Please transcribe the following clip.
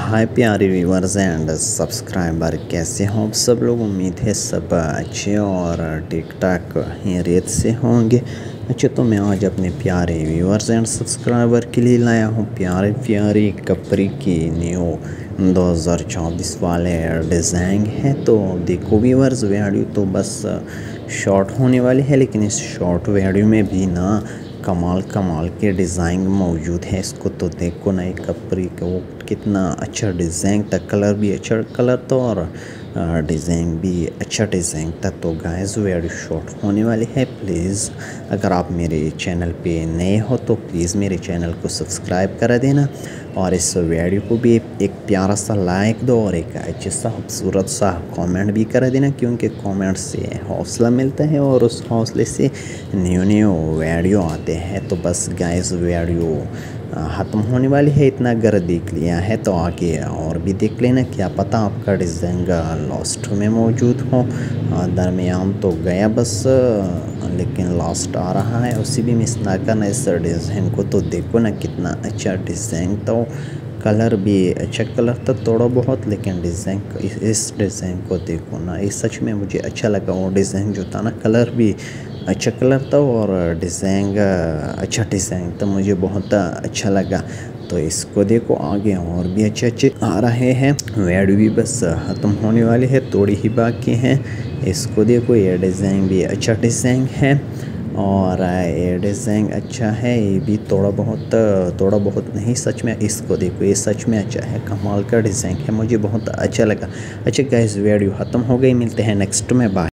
हाय प्यारे viewers and subscriber, कैसे हो आप सब लोग। उम्मीद है सब अच्छे और ठीक ठाक खैरियत से होंगे। अच्छा, तो मैं आज अपने प्यारे व्यूवर्स एंड सब्सक्राइबर के लिए लाया हूँ प्यारे प्यारे कपड़े की न्यू 2024 वाले डिज़ाइन है। तो देखो व्यूवर्स, वीडियो तो बस शॉर्ट होने वाली है, लेकिन इस शॉर्ट वीडियो में भी ना कमाल कमाल के डिज़ाइन मौजूद है। इसको तो देखो ना, एक कपड़े को कितना अच्छा डिज़ाइन था, कलर भी अच्छा कलर था और डिज़ाइन भी अच्छा डिज़ाइन था। तो गाइस वीडियो शॉर्ट होने वाली है। प्लीज़ अगर आप मेरे चैनल पे नए हो तो प्लीज़ मेरे चैनल को सब्सक्राइब कर देना और इस वीडियो को भी एक प्यारा सा लाइक दो और एक अच्छा सा खूबसूरत सा कमेंट भी कर देना, क्योंकि कमेंट से हौसला मिलता है और उस हौसले से न्यू न्यू वीडियो आते हैं। तो बस गाइस वीडियो ख़त्म होने वाली है, इतना अगर देख लिया है तो आगे और भी देख लेना, क्या पता आपका डिज़ाइन लास्ट में मौजूद हो। दरमियान तो गया बस, लेकिन लास्ट आ रहा है, उसी भी मिस ना करना इस डिज़ाइन को। तो देखो ना कितना अच्छा डिज़ाइन था, कलर भी अच्छा कलर था थोड़ा बहुत, लेकिन डिज़ाइन इस डिज़ाइन को देखो ना, ये सच में मुझे अच्छा लगा। वो डिज़ाइन जो था ना, कलर भी अच्छा कलर था और डिज़ाइन अच्छा डिज़ाइन था, मुझे बहुत अच्छा लगा। तो इसको देखो आगे और भी अच्छे अच्छे आ रहे हैं। वीडियो भी बस ख़त्म होने वाली है, थोड़ी ही बाकी हैं। इसको देखो, ये डिज़ाइन भी अच्छा डिज़ाइन है और ये डिज़ाइन अच्छा है। ये भी थोड़ा बहुत नहीं, सच में इसको देखो, ये सच में अच्छा है, कमाल का डिज़ाइन है, मुझे बहुत अच्छा लगा। अच्छा गाइस, वीडियो ख़त्म हो गई, मिलते हैं नेक्स्ट में, बाय।